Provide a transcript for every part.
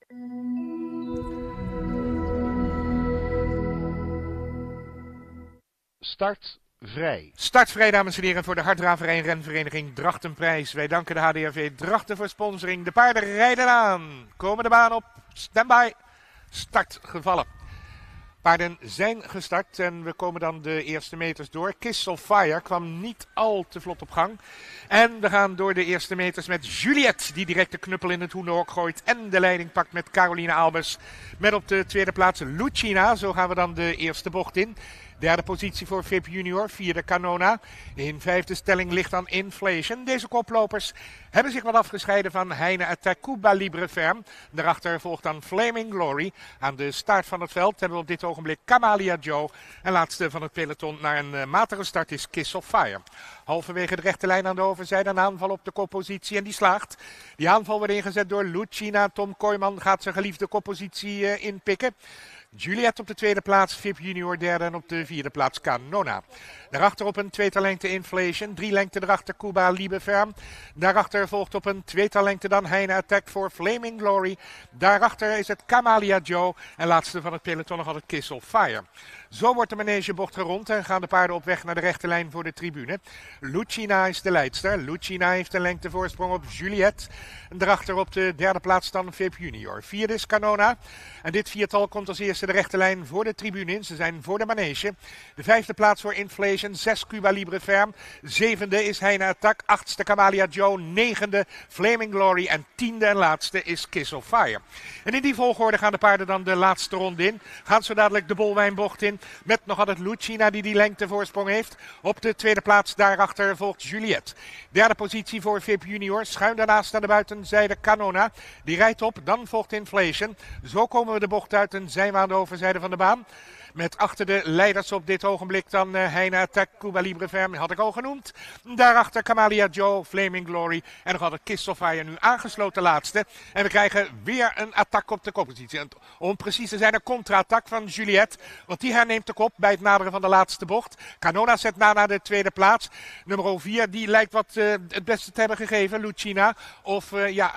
Start vrij. Start vrij, dames en heren, voor de harddraverij en renvereniging Drachtenprijs. Wij danken de HDRV Drachten voor sponsoring. De paarden rijden aan. Komen de baan op. Standby. Start gevallen. Paarden zijn gestart en we komen dan de eerste meters door. Kiss of Fire kwam niet al te vlot op gang. En we gaan door de eerste meters met Juliette, die direct de knuppel in het hoenderhok gooit. En de leiding pakt met Caroline Albers. Met op de tweede plaats Lucina. Zo gaan we dan de eerste bocht in. Derde positie voor VIP Junior, vierde Canona. In vijfde stelling ligt dan Inflation. Deze koplopers hebben zich wat afgescheiden van Heine Attack, Cuba Libre Ferm. Daarachter volgt dan Flaming Glory. Aan de start van het veld hebben we op dit ogenblik Camalia Joe. En laatste van het peloton naar een matige start is Kiss of Fire. Halverwege de rechte lijn aan de overzijde een aanval op de koppositie en die slaagt. Die aanval wordt ingezet door Lucina. Tom Kooijman gaat zijn geliefde koppositie inpikken. Juliette op de tweede plaats, VIP Junior derde en op de vierde plaats Canona. Daarachter op een tweetal lengte Inflation, 3 lengte erachter Cuba Libre Ferm. Daarachter volgt op een tweetal lengte dan Heine Attack voor Flaming Glory. Daarachter is het Camalia Joe en laatste van het peloton nog altijd Kiss of Fire. Zo wordt de manegebocht gerond en gaan de paarden op weg naar de rechte lijn voor de tribune. Lucina is de leidster. Lucina heeft een lengte voorsprong op Juliette. En daarachter op de derde plaats dan VIP Junior. Vierde is Canona. En dit viertal komt als eerste de rechte lijn voor de tribune in. Ze zijn voor de manege. De vijfde plaats voor Inflation. 6 Cuba Libre Ferm. Zevende is Heine Attack. Achtste Camalia Joe. Negende Flaming Glory. En tiende en laatste is Kiss of Fire. En in die volgorde gaan de paarden dan de laatste ronde in. Gaan zo dadelijk de bolwijnbocht in. Met nog altijd Lucina die lengte voorsprong heeft. Op de tweede plaats daarachter volgt Juliette. Derde positie voor VIP Junior. Schuin daarnaast aan de buitenzijde Canona. Die rijdt op. Dan volgt Inflation. Zo komen we de bocht uit en zijn we aan de overzijde van de baan. Met achter de leiders op dit ogenblik dan Heine Attack, Cuba Libre Ferm, had ik al genoemd. Daarachter Camalia Joe, Flaming Glory en nog altijd Kiss of Fire nu aangesloten laatste. En we krijgen weer een attack op de koppositie. En om precies te zijn een contra-attack van Juliette, want die herneemt de kop bij het naderen van de laatste bocht. Canona zet naar de tweede plaats. Nummer 4, die lijkt wat het beste te hebben gegeven, Lucina. Of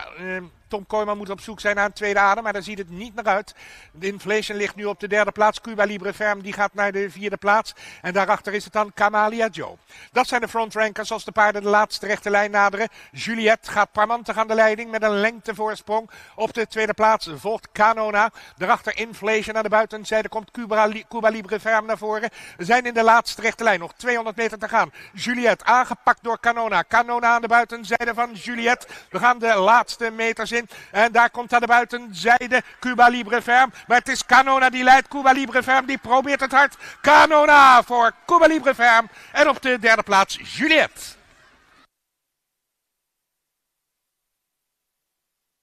Tom Kooijman moet op zoek zijn naar een tweede adem, maar daar ziet het niet naar uit. De Inflation ligt nu op de derde plaats. Cuba Libre Ferm die gaat naar de vierde plaats. En daarachter is het dan Camalia Joe. Dat zijn de frontrankers als de paarden de laatste rechte lijn naderen. Juliette gaat parmantig aan de leiding met een lengtevoorsprong. Op de tweede plaats volgt Canona. Daarachter Inflation aan de buitenzijde komt Cuba Libre Ferm naar voren. We zijn in de laatste rechte lijn. Nog 200 meter te gaan. Juliette aangepakt door Canona. Canona aan de buitenzijde van Juliette. We gaan de laatste meters in. En daar komt aan de buitenzijde Cuba Libre Ferm. Maar het is Canona die leidt. Cuba Libre Ferm die probeert het hard. Canona voor Cuba Libre Ferm. En op de derde plaats Juliette.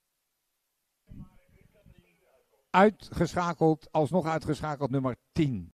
Alsnog uitgeschakeld nummer 10.